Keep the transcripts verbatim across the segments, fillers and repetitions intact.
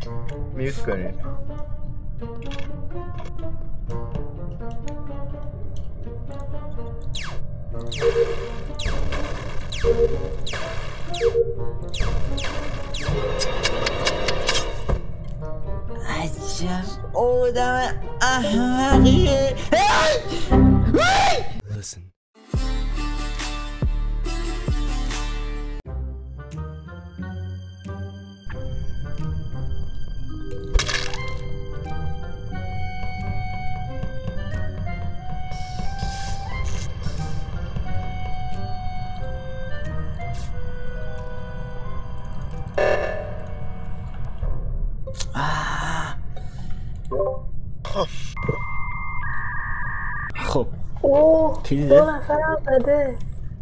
میوت کنید. عجب آدم احمقیه. Listen. خب اوه کی دو دیده؟ نفر هم بده.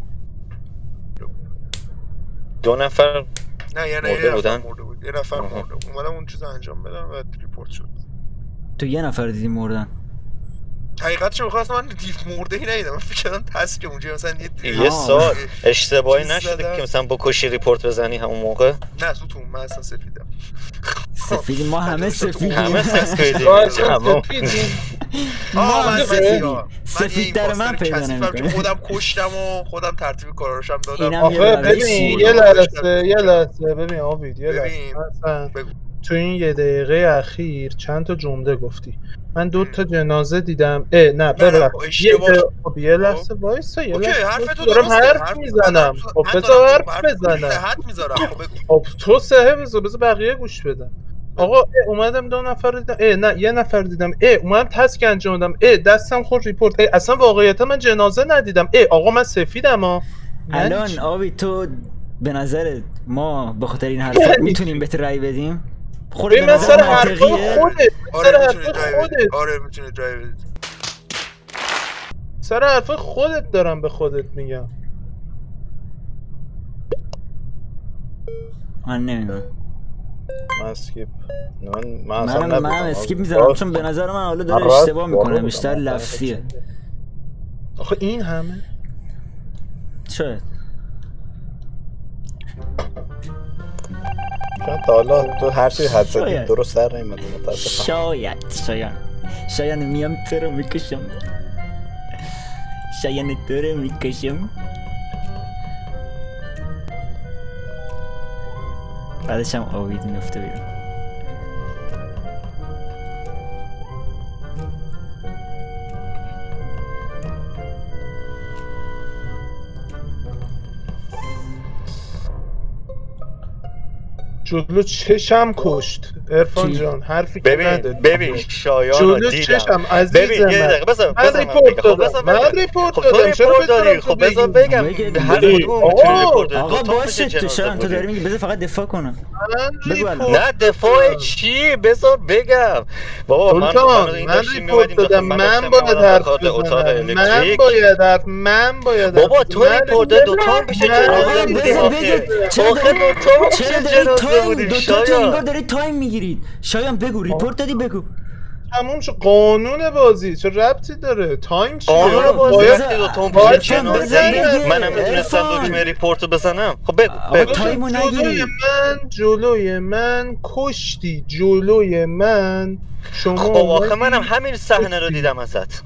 دو نفر نه یعنی مرده یه نفر بودن؟ مرده بود، یه نفر آها. مرده بود. اومدم اون چیز انجام بدم و ریپورت شد. تو یه نفر دیدی مردن؟ حقیقتش می‌خواستم من دیف مرده ای ندیدم، من فکر کردم تسک اونجا مثلا یه یه سال اشتباهی چیز نشده زدم. که مثلا بکشی ریپورت بزنی همون موقع؟ نه سوتون من اصلا سفیدم. سفیدی ما همه سفیدیم. همه سفیدیم. آه آه من سفیدی. سفید سفیدتر من پیدا نمی‌کنه. خودم کشتم و خودم ترتیب کاراشم دادم. اینم یه آخه ورزش ببین بود. یه لحظه یه لحظه ببین آبید یه لحظه ببین. مثلا بگو. تو این یه دقیقه اخیر چند تا جمله گفتی. من دو تا جنازه دیدم. اه نه ببخش یه اشتباه. دقیقه- خب یه لحظه وایسا یه اوکی لحظه حرف تو دارم درسته. حرف میزنم. خب بذار حرف بزنم. صحت میذارم. خب بگو. خب تو سه بذار بذار بقیه گوش بدن. آقا اه، اومدم دو نفر رو دیدم. اه نه یه نفر دیدم. اه اومدم تسک انجام دادم. اه دستم خورد ریپورت. اه اصلا واقعیتا من جنازه ندیدم. اه آقا من سفیدم ها. الان آبی تو به نظرت ما به خاطر این حرفات میتونیم بهت رأی بدیم؟ خود ببین به من نظر سر حرفای منطقیه؟ خودت آره سر میتونید حرفای رای خودت بدید. آره میتونید رای بدید. سر حرفای خودت دارم به خودت میگم. من نمیدونم. من اسکیپ. من من اصلا منم نبودم. منم اسکیپ آقا. میذارم راست. چون به نظر من حالا من داره راست اشتباه میکنه وارد بیشتر بودم. لفظیه. آخه این همه شاید چون تا حالا تو هر چی حد زدی شاید. درست سر نیومده متاسفم. شاید شاید شاید میام تو رو میکشم. شاید تو رو میکشم. بعدش هم آوید میفته بیرون. جلو چشم کشت عرفان کی؟ جان حرفی که ببین نداری. ببین شایان رو جلو دیدم. چشم عزیز ببین یه من. دقیقه بذار من بذار من ریپورت بگم. خب بذار دادم. من بگم. ریپورت خب تو دادم. چرا ریپورت داری. بذارم تو خب بذار بگی؟ بگم بگه به هر دیگه. کدوم میتونی آقا. ریپورت بدی. آقا تو تا باشه میشه تو جنازه شاید تو داری بودی. میگی بذار فقط دفاع کنم. من بگو الان. ریپورت نه دفاع دادم. چی بذار بگم بابا من سلطان من این من داشتیم ریپورت میومدیم داخل دادم. من من داشتم باید میومدم حرف داخل اتاق بزنم. من الکتریک. باید حرف من باید حرف بابا تو بزنم. من ریپورت ریپورت- دوتا هم پیش من جنازه آقا بودی بذار آخه بگه چرا آخه داری دوتا هم پیش چرا داری جنازه تایم بودی دوتا تو انگار شایان. داری تایم میگیرید. شایان بگو ریپورت دادی بگو. تموم شد قانون بازی چه ربطی داره تایم چیه قانون آقا بازی باید- وقتی دوتا هم باید پیش عرفان جنازه ای بزنه. منم میتونستم عرفان. دکمه ریپورت رو بزنم. خب بگو آقا بگو تایمو جلوی نگیری. من جلوی من کشتی جلوی من شما خب آخه اومدی منم همین صحنه رو کشتی. دیدم ازت.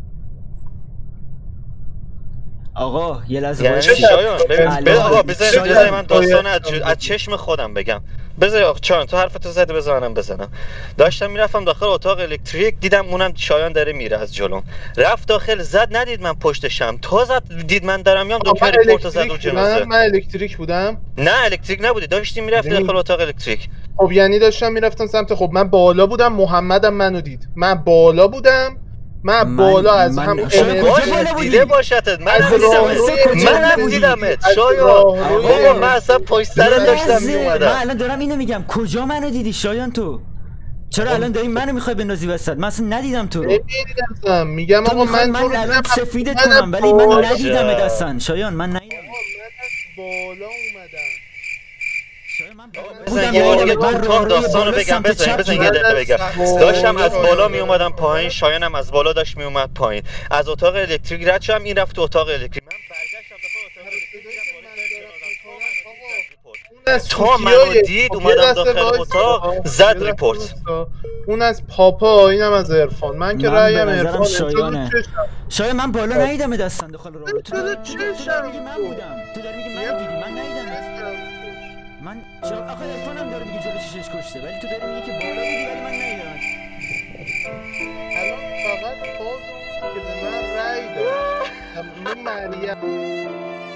آقا یه لحظه یعنی وایسی. شایان ببین الان بذار آقا بذار شایان بذار من داستان از, باید- از چشم خودم بگم. بذار آقا چون تو حرفتو زدی بذار منم بزنم. داشتم میرفتم داخل اتاق الکتریک دیدم اونم شایان داره میره از جلوم. رفت داخل زد ندید من پشتشم. تا زد دید من دارم میام دکمه من ریپورت زد رو الکتریک جنازه. بودم من الکتریک بودم نه الکتریک نبودی داشتی میرفتی ببین. داخل اتاق الکتریک. خب یعنی داشتم میرفتم سمت خب من بالا بودم محمدم منو دید من بالا بودم من من- بالا از من- همون خب انرژی- باشه بالا بودی؟ دیده باشتت من از راهروی منم انرژی، دیدمت از شایان. راهروی بابا انرژی. من اصلا پشت سرت یه داشتم لحظه. من میومدم. الان دارم اینو میگم کجا منو دیدی شایان تو؟ چرا الان داری منو میخوای بندازی وسط؟ من اصلا ندیدم تو رو. نمی‌دیدم. میگم تو آقا میخوای من من تو رو الان دیدم. سفیدت من کنم ولی من بالا- ندیدم اصلا شایان من ندیدم. آقا من از بالا اومدم شایان من بالا بزن بودم یه بار ندیدم. دیگه من تو راه هم روی داستانو بالا بگم سمت بزن چپ بزن یه بودم. دقیقه بگم. بالا داشتم از بالا شایان. می اومدم پایین شایانم از بالا داشت می اومد پایین از اتاق الکتریک رد شدم این رفت تو اتاق الکتریک من برگشتم داخل اتاق الکتریک دیدم بالای سر جنازه. تا منو دید زد ریپورت. اون تو منو دید اومدم داخل اتاق زد ریپورت. اون از پاپا اینم از عرفان. من که رأیم عرفان. شایانه شایان من بالا ندیدم دستن داخل راه. تو داری میگی من بودم. تو داری میگی من دیدی من ندیدم. من شایان آخه عرفانم داره میگه جلوی شیشش کشته ولی تو داری میگی که بالا بودی ولی من ندیدم. الان فقط فاز که به من رأی داد. من مریم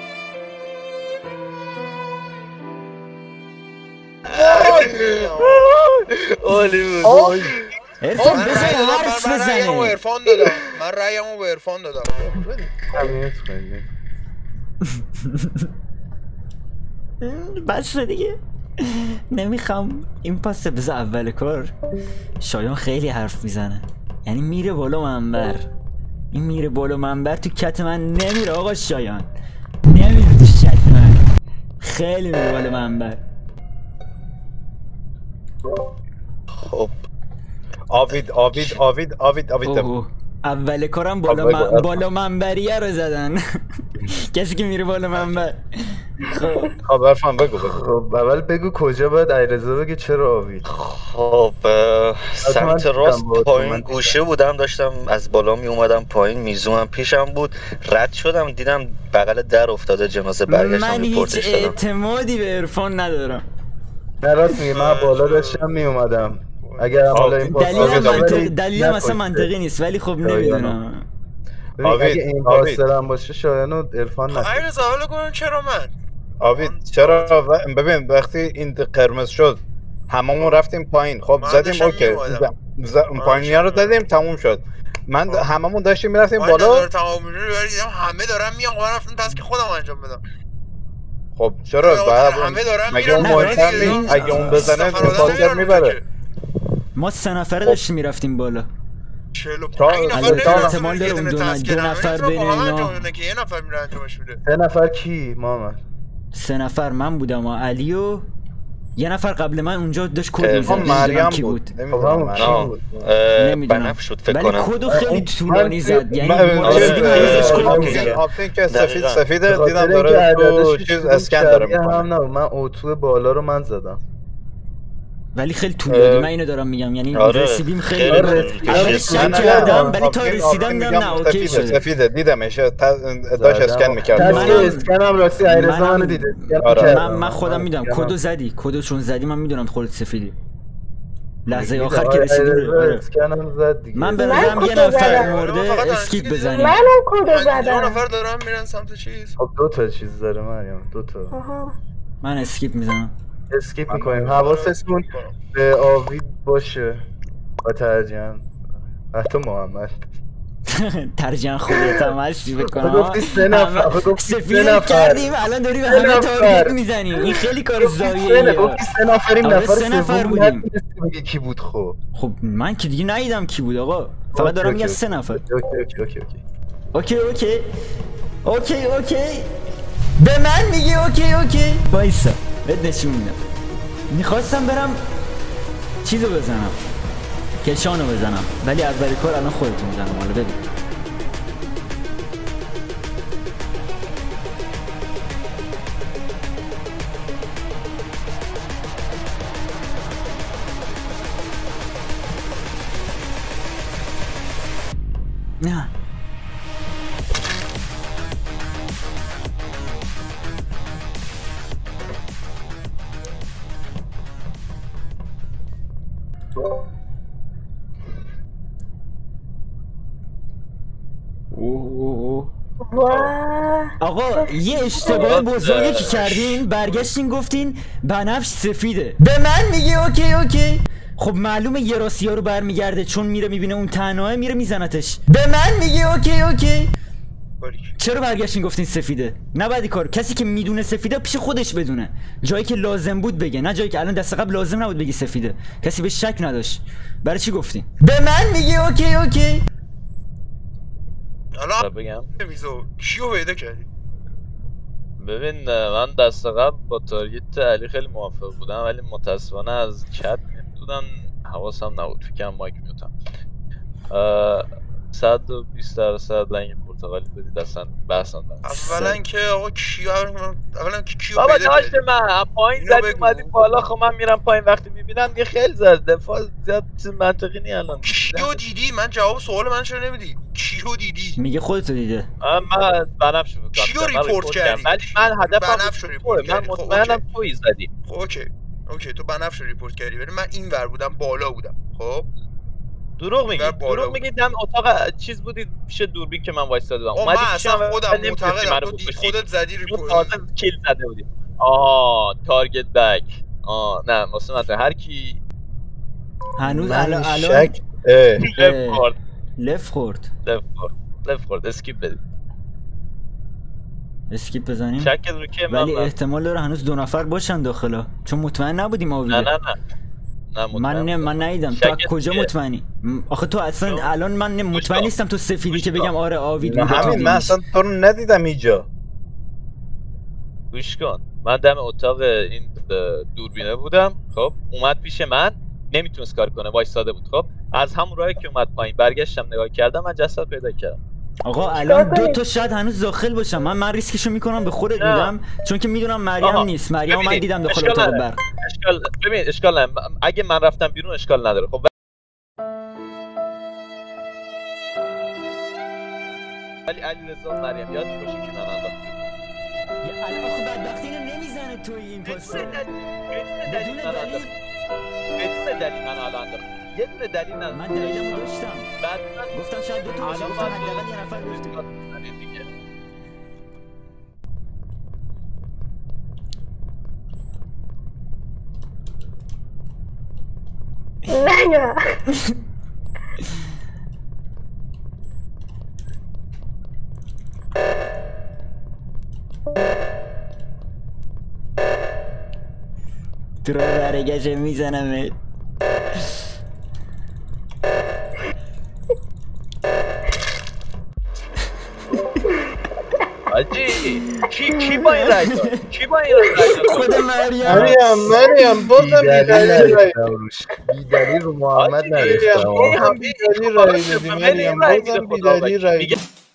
عالی بود. عرفان بزن حرف بزنه. من عرفان دادم. من رأیمو به عرفان دادم. بس دیگه نمیخوام این پاس بذار اول کار. شایان خیلی حرف میزنه یعنی میره بالا منبر. این میره بالا منبر تو کت من نمیره آقا شایان. نمیره تو کت من. خیلی میره بالا منبر. خب آوید آوید آوید آوید آوید اول کارم بالا من... بالا منبریه رو زدن. کسی که میره بالا منبر. خب خب عرفان بگو بگو. خب اول بگو کجا باید علیرضا بگه چرا آوید. خب سمت راست پایین گوشه بودم داشتم از بالا می اومدم پایین میزومم پیشم بود رد شدم دیدم بغل در افتاده جنازه برگشتم ریپورتش دادم. من هیچ اعتمادی به عرفان ندارم. نه راست میگه من بالا داشتم می اومدم. اگر حالا این دلیل دلیل مثلا منطقی نیست ولی خب نمیدونم. اگه این پاسرم باشه شایان و عرفان نه. خیلی سوال کنم چرا من؟ آوید چرا ببین وقتی این قرمز شد هممون رفتیم پایین. خب زدیم اوکی پایینیا رو زدیم تموم شد. من هممون داشتیم میرفتیم بالا. تمام دیدم همه دارن میان من رفتم پس که خودم انجام بدم. خب چرا بعد همه دارن مگه اون مهمتر نیست؟ اگه اون بزنه پاسر میبره. ما سه نفره داشتیم میرفتیم بالا. چهل و پنج نفر احتمال داره اون دو نفر بین اینا. یه نفر میره انجامش میده. سه نفر کی محمد؟ سه نفر من بودم و علی و یه نفر قبل من اونجا داشت کد میزد. مریم کی بود؟ نمیدونم نمیدونم بنفش بود فکر کنم. ولی کدو خیلی طولانی زد. یعنی آپتین که سفید سفیده دیدم داره تو چیز اسکن داره میکنه. هم نه من اتو بالا رو من زدم. ولی خیلی طولانی من اینو دارم میگم یعنی رسیدیم خیلی اول شک کردم ولی تا رسیدم دیدم نه اوکی شد. سفیده دیدمش داشت اسکن میکرد. من اسکن هم راستی علیرضا منو دید. من من خودم میدونم کدو زدی کدو چون زدی من میدونم خودت سفیدی. لحظه آخر که رسیدیم اسکن هم زد دیگه. من به نظرم یه نفر مرده اسکیپ بزنیم. منم کدو زدم. دو نفر دارن میرن سمت چیز. خب دو تا چیز داره مریم دو تا. من اسکیپ میزنم. اسکیپ میکنیم. حواستون به آوید باشه با ترجیحاً حتی محمد ترجیحاً خودت هم هستی بکنم. گفتی سه نفر سفید کردیم الان داری به همه تارگت میزنیم. این خیلی کار زاییه. گفتی سه نفریم نفر سه نفر بودیم. میگه کی بود خب خب من که دیگه ندیدم کی بود آقا. فقط دارم میگم سه نفر. اوکی اوکی اوکی اوکی اوکی اوکی اوکی به من میگه اوکی اوکی وایسا بهت نشون میدم. میخواستم برم چیزو بزنم کشانو بزنم ولی اول کار الان خودتون میزنم. حالا ببین نه آقا یه اشتباه بزرگی که کردین برگشتین گفتین بنفش سفیده به من میگه اوکی اوکی. خب معلومه یه راسیا رو برمیگرده چون میره میبینه اون تنهاه میره میزنتش. به من میگه اوکی اوکی. چرا برگشتین گفتین سفیده؟ نباید کار کسی که میدونه سفیده پیش خودش بدونه جایی که لازم بود بگه نه جایی که الان دست قبل لازم نبود بگی سفیده کسی به شک نداشت. برای چی گفتین؟ به من میگه اوکی اوکی. حالا بگم میزو کیو پیدا کردی؟ ببین من دست قبل با تارگت علی خیلی موافق بودم ولی متاسفانه از چت میدونن حواسم نبود فکرم مایک میوتم. صد و بیست درصد لنگ خورد پرتغالی بدید اصلا بحث ندارم. اولا که آقا کیو اولا که کیو بابا پیدا داشت کردی؟ من پایین اینو زدی بگو. اومدی بالا خب من میرم پایین وقتی میبینم یه خیلی زد دفاع زیاد چیز منطقی نی الان. کیو دیدی؟ من جواب سوال من چرا نمیدی؟ کیو دیدی؟ میگه خودتو دیده. من بنفش رو کیو ریپورت کردی؟ ولی من هدفم بنفش رو ریپورت من کردی. خب مطمئنم اوکی. تویی زدی. خب اوکی اوکی تو بنفش رو ریپورت کردی ولی من این ور بودم بالا بودم. خب دروغ میگی اینور بالا دروغ بود. میگی دم اتاق چیز بودی پیش دوربین که من وایساده بودم آه اومدی من پیشم اصلا خودم نمی‌تونستی معتقدم منو تو دید بکشی. خودت زدی تو ریپورت. تازه کیل زده بودی. آه تارگت بک. آه نه واسه من هر کی هنوز من الان الان شک اه. لف خورد لف خورد. لف خورد لف خورد اسکیپ بدید. اسکیپ بزنیم. شک رو که من ولی من- احتمال داره هنوز دو نفر باشن داخلا چون مطمئن نبودیم آویده. نه نه نه نه من مطمئن نه من بودم. ندیدم. تو از شکت کجا چیه؟ مطمئنی؟ م- آخه تو اصلا چون- الان من نه- مطمئن کن. نیستم تو سفیدی که گوش بگم کن. آره آوید نه بوده تو همین من دیدیش. اصلا تو رو ندیدم اینجا. گوش کن من دم اتاق این دوربینه بودم خب اومد پیش من نمیتونست کار کنه وایساده بود خب از همون راهی که اومد پایین برگشتم نگاه کردم من جسد پیدا کردم. آقا الان دو تا شاید هنوز داخل باشم. من من ریسکشو میکنم به خودت نه. میدم چون که میدونم مریم آها. نیست. مریم من ببینید، دیدم داخل اشکال اتاق نداره. برق. اشکال ببین اشکال نداره اگه من رفتم بیرون اشکال نداره خب ولی علیرضا و مریم یاد باشه که من انداختم. یه الان آخه بدبختی اینو نمیزنه توی این پاسه. بدون دلیل بدون من دلیل انداختم. بدون دلیل من الان انداختم. یه دونه دلیل نداره. من دلیلمو داشتم. بعد من گفتم شاید دو تا باشه. الان گفتم من حداقل یه نفر گفته. دیگه. نه تو راه برگشت میزنم. آجی کی کی با این رای داد؟ کی با این رای داد؟ خود مریم. مریم مریم بازم بیدلیل رای بیدلیل رو محمد آجی، نریختم. این هم بیدلیل رای دادی مریم بازم بیدلیل رای دادی.